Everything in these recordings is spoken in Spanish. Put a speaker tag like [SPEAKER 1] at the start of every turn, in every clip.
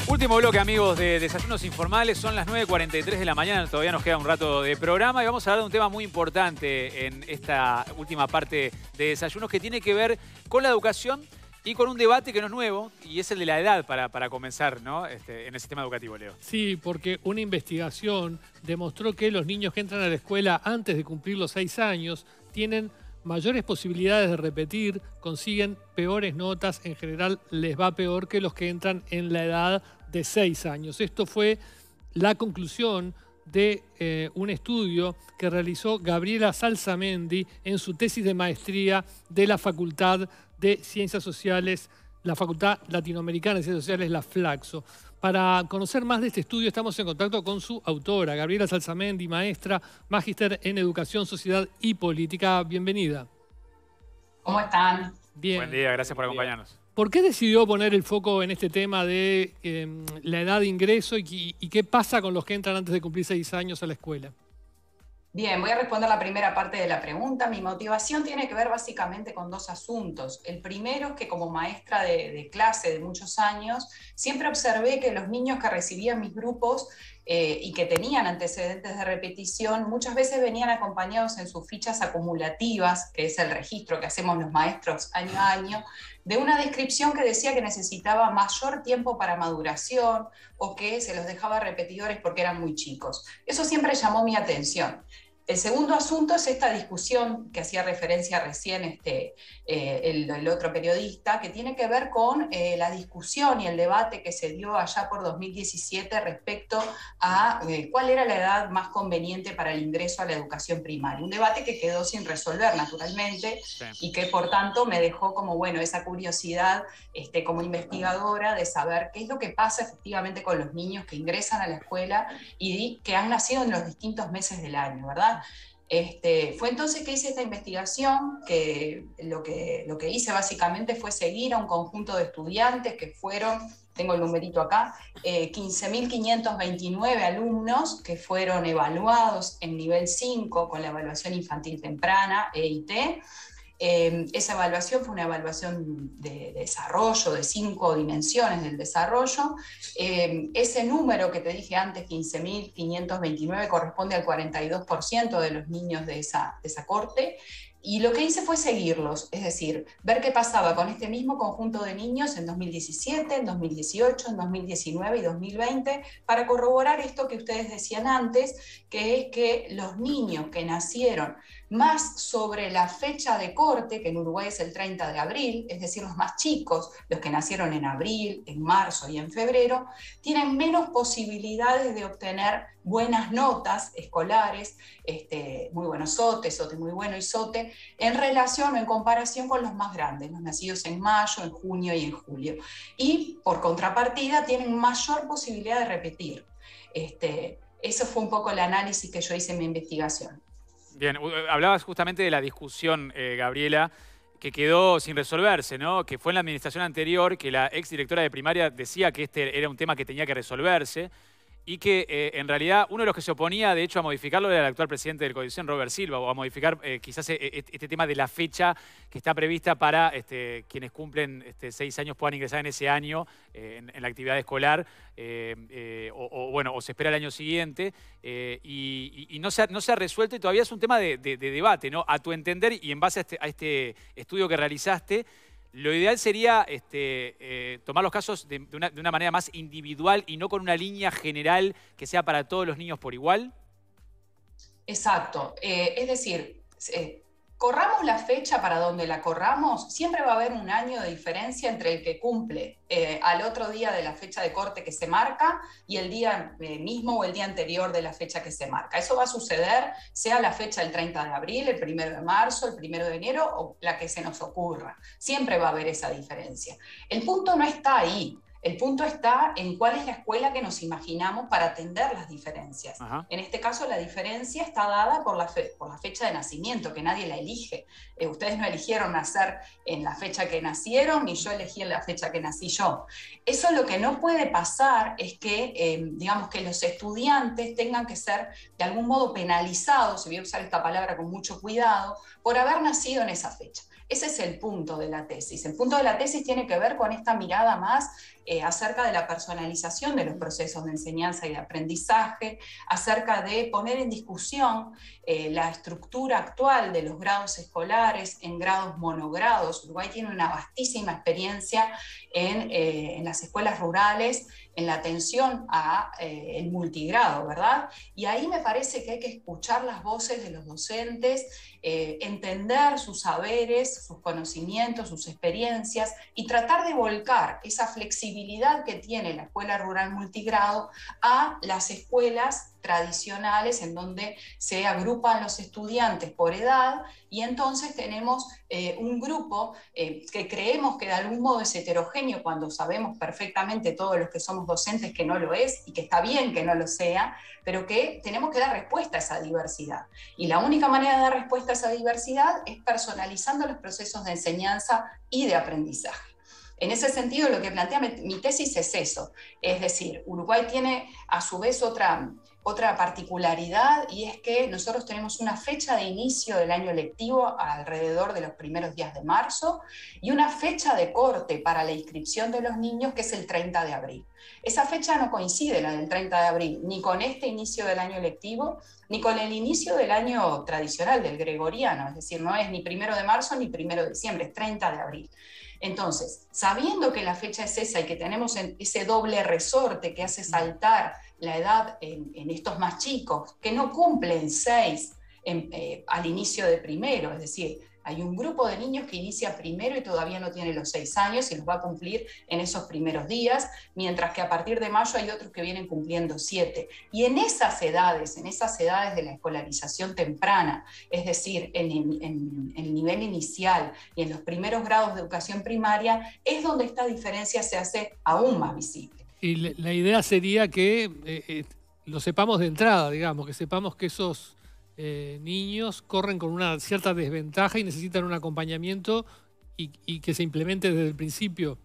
[SPEAKER 1] Último bloque, amigos, de Desayunos Informales. Son las 9:43 de la mañana, todavía nos queda un rato de programa y vamos a hablar de un tema muy importante en esta última parte de Desayunos que tiene que ver con la educación y con un debate que no es nuevo y es el de la edad para comenzar, ¿no? En el sistema educativo, Leo.
[SPEAKER 2] Sí, porque una investigación demostró que los niños que entran a la escuela antes de cumplir los 6 años tienen mayores posibilidades de repetir, consiguen peores notas, en general les va peor que los que entran en la edad de 6 años. Esto fue la conclusión de un estudio que realizó Gabriela Salsamendi en su tesis de maestría de la Facultad de Ciencias Sociales, la Facultad Latinoamericana de Ciencias Sociales, la Flaxo. Para conocer más de este estudio estamos en contacto con su autora, Gabriela Salsamendi, maestra, magíster en Educación, Sociedad y Política. Bienvenida.
[SPEAKER 3] ¿Cómo están?
[SPEAKER 1] Bien. Buen día, gracias por acompañarnos.
[SPEAKER 2] ¿Por qué decidió poner el foco en este tema de la edad de ingreso y qué pasa con los que entran antes de cumplir 6 años a la escuela?
[SPEAKER 3] Bien, voy a responder la primera parte de la pregunta. Mi motivación tiene que ver básicamente con dos asuntos. El primero es que como maestra de clase de muchos años, siempre observé que los niños que recibían mis grupos y que tenían antecedentes de repetición, muchas veces venían acompañados en sus fichas acumulativas, que es el registro que hacemos los maestros año a año, de una descripción que decía que necesitaba mayor tiempo para maduración o que se los dejaba repetidores porque eran muy chicos. Eso siempre llamó mi atención. El segundo asunto es esta discusión que hacía referencia recién el otro periodista, que tiene que ver con la discusión y el debate que se dio allá por 2017 respecto a cuál era la edad más conveniente para el ingreso a la educación primaria. Un debate que quedó sin resolver, naturalmente, sí, y que por tanto me dejó como, bueno, esa curiosidad como investigadora de saber qué es lo que pasa efectivamente con los niños que ingresan a la escuela y que han nacido en los distintos meses del año, ¿verdad? Fue entonces que hice esta investigación, que lo que hice básicamente fue seguir a un conjunto de estudiantes que fueron, tengo el numerito acá, 15.529 alumnos que fueron evaluados en nivel 5 con la evaluación infantil temprana, EIT. Esa evaluación fue una evaluación de desarrollo, de 5 dimensiones del desarrollo. Ese número que te dije antes, 15.529, corresponde al 42% de los niños de esa corte. Y lo que hice fue seguirlos, es decir, ver qué pasaba con este mismo conjunto de niños en 2017, en 2018, en 2019 y 2020, para corroborar esto que ustedes decían antes, que es que los niños que nacieron más sobre la fecha de corte, que en Uruguay es el 30 de abril, es decir, los más chicos, los que nacieron en abril, en marzo y en febrero, tienen menos posibilidades de obtener buenas notas escolares, muy bueno sote muy bueno y sote, en relación o en comparación con los más grandes, los nacidos en mayo, en junio y en julio. Y por contrapartida tienen mayor posibilidad de repetir. Eso fue un poco el análisis que yo hice en mi investigación.
[SPEAKER 1] Bien, hablabas justamente de la discusión, Gabriela, que quedó sin resolverse, ¿no? Que fue en la administración anterior que la exdirectora de primaria decía que este era un tema que tenía que resolverse y que en realidad uno de los que se oponía, de hecho, a modificarlo era el actual presidente del CODICEN, Robert Silva, o a modificar quizás este tema de la fecha que está prevista para quienes cumplen 6 años puedan ingresar en ese año en la actividad escolar, o se espera el año siguiente, y no se ha resuelto y todavía es un tema de debate, ¿no? A tu entender y en base a este estudio que realizaste, lo ideal sería tomar los casos de una manera más individual y no con una línea general que sea para todos los niños por igual.
[SPEAKER 3] Exacto. Es decir, corramos la fecha para donde la corramos, siempre va a haber un año de diferencia entre el que cumple al otro día de la fecha de corte que se marca y el día mismo o el día anterior de la fecha que se marca. Eso va a suceder, sea la fecha del 30 de abril, el 1 de marzo, el 1 de enero o la que se nos ocurra. Siempre va a haber esa diferencia. El punto no está ahí. El punto está en cuál es la escuela que nos imaginamos para atender las diferencias. Ajá. En este caso, la diferencia está dada por la fecha de nacimiento, que nadie la elige. Ustedes no eligieron nacer en la fecha que nacieron, ni yo elegí en la fecha que nací yo. Eso lo que no puede pasar es que, digamos, que los estudiantes tengan que ser de algún modo penalizados, y voy a usar esta palabra con mucho cuidado, por haber nacido en esa fecha. Ese es el punto de la tesis. El punto de la tesis tiene que ver con esta mirada más acerca de la personalización de los procesos de enseñanza y de aprendizaje, acerca de poner en discusión la estructura actual de los grados escolares en grados monogrados. Uruguay tiene una vastísima experiencia en las escuelas rurales, en la atención al multigrado, ¿verdad? Y ahí me parece que hay que escuchar las voces de los docentes, entender sus saberes, sus conocimientos, sus experiencias y tratar de volcar esa flexibilidad que tiene la escuela rural multigrado a las escuelas tradicionales en donde se agrupan los estudiantes por edad y entonces tenemos un grupo que creemos que de algún modo es heterogéneo cuando sabemos perfectamente todos los que somos docentes que no lo es y que está bien que no lo sea, pero que tenemos que dar respuesta a esa diversidad. Y la única manera de dar respuesta a esa diversidad es personalizando los procesos de enseñanza y de aprendizaje. En ese sentido, lo que plantea mi tesis es eso, es decir, Uruguay tiene a su vez otra particularidad y es que nosotros tenemos una fecha de inicio del año lectivo alrededor de los primeros días de marzo y una fecha de corte para la inscripción de los niños que es el 30 de abril. Esa fecha no coincide, la del 30 de abril, ni con este inicio del año lectivo, ni con el inicio del año tradicional, del gregoriano, es decir, no es ni 1 de marzo ni 1 de diciembre, es 30 de abril. Entonces, sabiendo que la fecha es esa y que tenemos ese doble resorte que hace saltar la edad en estos más chicos, que no cumplen 6 al inicio de primero, es decir, hay un grupo de niños que inicia primero y todavía no tiene los 6 años y los va a cumplir en esos primeros días, mientras que a partir de mayo hay otros que vienen cumpliendo 7. Y en esas edades de la escolarización temprana, es decir, en el nivel inicial y en los primeros grados de educación primaria, es donde esta diferencia se hace aún más visible.
[SPEAKER 2] Y la idea sería que lo sepamos de entrada, digamos, que sepamos que esos niños corren con una cierta desventaja y necesitan un acompañamiento y que se implemente desde el principio.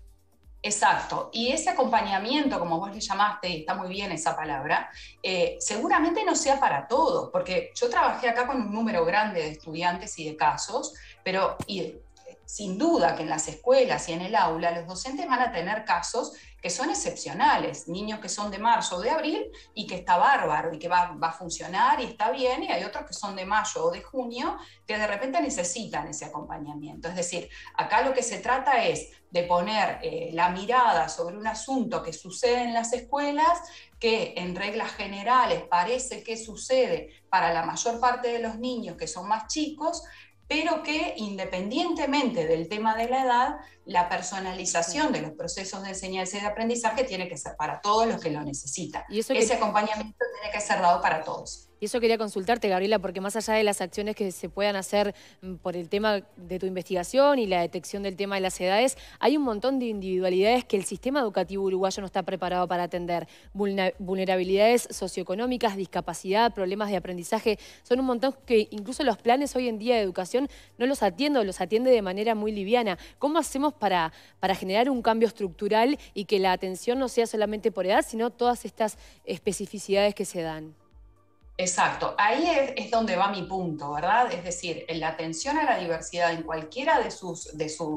[SPEAKER 3] Exacto, y ese acompañamiento, como vos le llamaste, y está muy bien esa palabra, seguramente no sea para todos, porque yo trabajé acá con un número grande de estudiantes y de casos, pero sin duda que en las escuelas y en el aula los docentes van a tener casos que son excepcionales, niños que son de marzo o de abril y que está bárbaro y que va a funcionar y está bien, y hay otros que son de mayo o de junio que de repente necesitan ese acompañamiento. Es decir, acá lo que se trata es de poner la mirada sobre un asunto que sucede en las escuelas, que en reglas generales parece que sucede para la mayor parte de los niños que son más chicos, pero que independientemente del tema de la edad, la personalización de los procesos de enseñanza y de aprendizaje tiene que ser para todos los que lo necesitan. Ese acompañamiento tiene que ser dado para todos.
[SPEAKER 4] Y eso quería consultarte, Gabriela, porque más allá de las acciones que se puedan hacer por el tema de tu investigación y la detección del tema de las edades, hay un montón de individualidades que el sistema educativo uruguayo no está preparado para atender. Vulnerabilidades socioeconómicas, discapacidad, problemas de aprendizaje, son un montón que incluso los planes hoy en día de educación no los atiende o los atiende de manera muy liviana. ¿Cómo hacemos para generar un cambio estructural y que la atención no sea solamente por edad, sino todas estas especificidades que se dan?
[SPEAKER 3] Exacto, ahí es donde va mi punto, ¿verdad? Es decir, en la atención a la diversidad en cualquiera de sus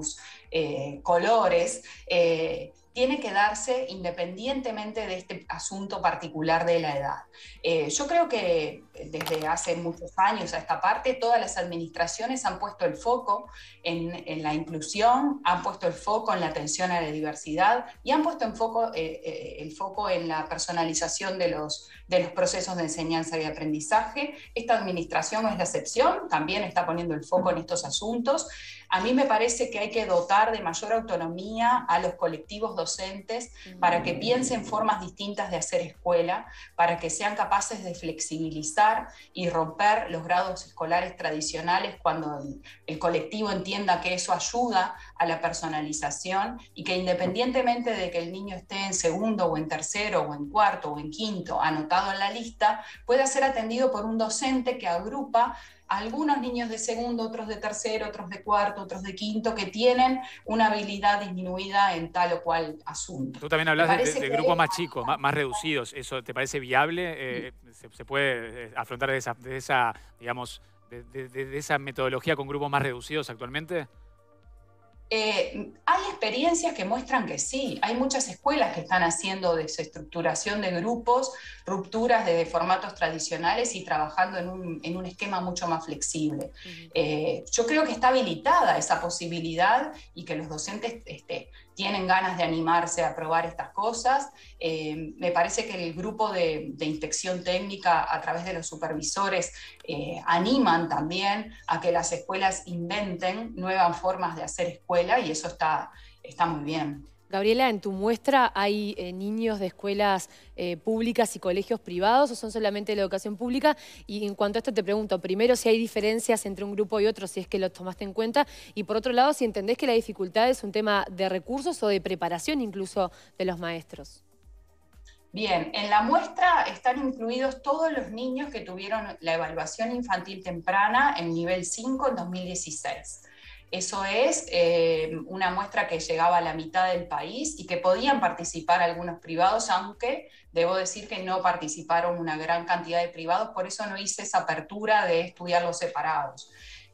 [SPEAKER 3] colores, tiene que darse independientemente de este asunto particular de la edad. Yo creo que desde hace muchos años a esta parte, todas las administraciones han puesto el foco en la inclusión, han puesto el foco en la atención a la diversidad y han puesto el foco en la personalización de los procesos de enseñanza y aprendizaje. Esta administración no es la excepción, también está poniendo el foco en estos asuntos. A mí me parece que hay que dotar de mayor autonomía a los colectivos docentes para que piensen formas distintas de hacer escuela, para que sean capaces de flexibilizar y romper los grados escolares tradicionales cuando el colectivo entienda que eso ayuda a la personalización y que independientemente de que el niño esté en segundo o en tercero o en cuarto o en quinto anotado en la lista, pueda ser atendido por un docente que agrupa algunos niños de segundo, otros de tercero, otros de cuarto, otros de quinto, que tienen una habilidad disminuida en tal o cual asunto.
[SPEAKER 1] Tú también hablas de grupos más chicos, más reducidos. ¿Eso te parece viable? ¿Se puede afrontar de esa, digamos, de esa metodología con grupos más reducidos actualmente?
[SPEAKER 3] Hay experiencias que muestran que sí. Hay muchas escuelas que están haciendo desestructuración de grupos, rupturas de formatos tradicionales y trabajando en un esquema mucho más flexible. Yo creo que está habilitada esa posibilidad y que los docentes tienen ganas de animarse a probar estas cosas. Me parece que el grupo de inspección técnica a través de los supervisores animan también a que las escuelas inventen nuevas formas de hacer escuela y eso está muy bien.
[SPEAKER 4] Gabriela, ¿en tu muestra hay niños de escuelas públicas y colegios privados o son solamente de la educación pública? Y en cuanto a esto te pregunto, primero si hay diferencias entre un grupo y otro, si es que lo tomaste en cuenta, y por otro lado, si entendés que la dificultad es un tema de recursos o de preparación incluso de los maestros.
[SPEAKER 3] Bien, en la muestra están incluidos todos los niños que tuvieron la evaluación infantil temprana en nivel 5 en 2016. Eso es una muestra que llegaba a la mitad del país y que podían participar algunos privados, aunque debo decir que no participaron una gran cantidad de privados, por eso no hice esa apertura de estudiarlos separados.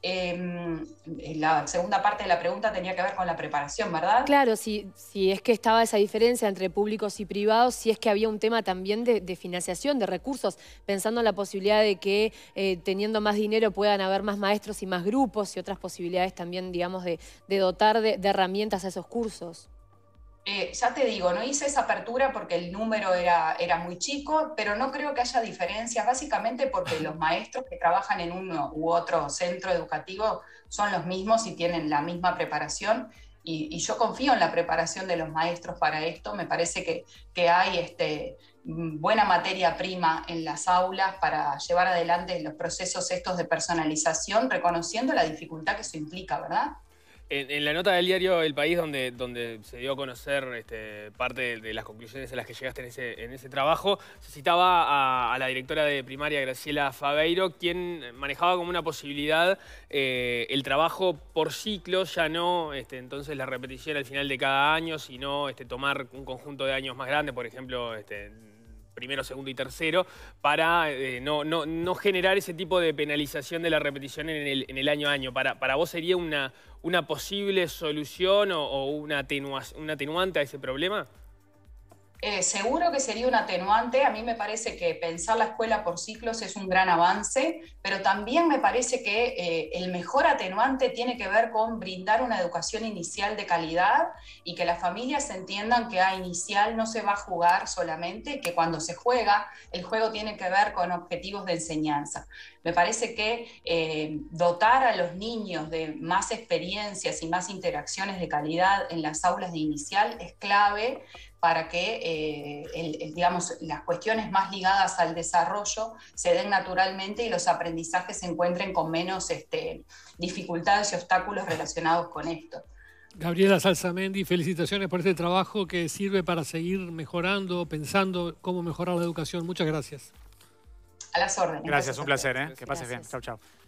[SPEAKER 3] La segunda parte de la pregunta tenía que ver con la preparación, ¿verdad?
[SPEAKER 4] Claro, si es que estaba esa diferencia entre públicos y privados, si es que había un tema también de financiación, de recursos, pensando en la posibilidad de que teniendo más dinero puedan haber más maestros y más grupos y otras posibilidades también, digamos, de dotar de herramientas a esos cursos.
[SPEAKER 3] Ya te digo, no hice esa apertura porque el número era muy chico, pero no creo que haya diferencias, básicamente porque los maestros que trabajan en uno u otro centro educativo son los mismos y tienen la misma preparación, y yo confío en la preparación de los maestros para esto. Me parece que hay buena materia prima en las aulas para llevar adelante los procesos estos de personalización, reconociendo la dificultad que eso implica, ¿verdad?
[SPEAKER 5] En la nota del diario El País, donde se dio a conocer parte de las conclusiones a las que llegaste en ese trabajo, se citaba a la directora de primaria, Graciela Faveiro, quien manejaba como una posibilidad el trabajo por ciclos, ya no entonces la repetición al final de cada año, sino tomar un conjunto de años más grande, por ejemplo, primero, segundo y tercero, para no generar ese tipo de penalización de la repetición en el año a año. ¿Para vos sería una posible solución o un atenuante a ese problema?
[SPEAKER 3] Seguro que sería un atenuante. A mí me parece que pensar la escuela por ciclos es un gran avance, pero también me parece que el mejor atenuante tiene que ver con brindar una educación inicial de calidad y que las familias entiendan que a inicial no se va a jugar solamente, que cuando se juega, el juego tiene que ver con objetivos de enseñanza. Me parece que dotar a los niños de más experiencias y más interacciones de calidad en las aulas de inicial es clave para que digamos, las cuestiones más ligadas al desarrollo se den naturalmente y los aprendizajes se encuentren con menos dificultades y obstáculos relacionados con esto.
[SPEAKER 2] Gabriela Salsamendi, felicitaciones por este trabajo que sirve para seguir mejorando, pensando cómo mejorar la educación. Muchas gracias.
[SPEAKER 3] A las órdenes.
[SPEAKER 1] Gracias, un placer, ¿eh? Que pases bien. Chau, chau.